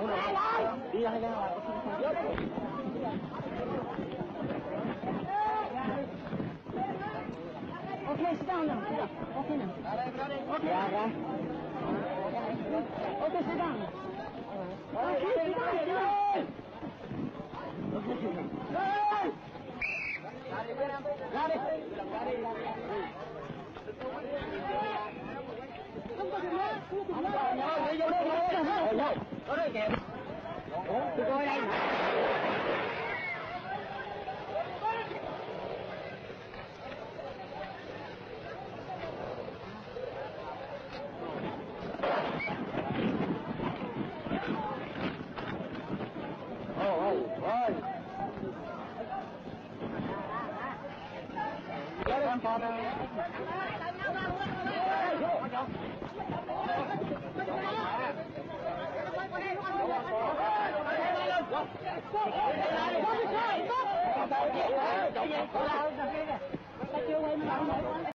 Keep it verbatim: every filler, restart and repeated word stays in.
đi hay là ok, sit down now. Sit down. Okay now. Okay. ra ra Okay, sit down. Okay, sit down. Sit down. ra đi ra đi Không có chuyện nữa. Không có chuyện nữa. đi vô đi vô đi có đây kìa tôi coi đây ôi ôi ôi ra đi con con Chạy về, chạy về. Ta chưa quay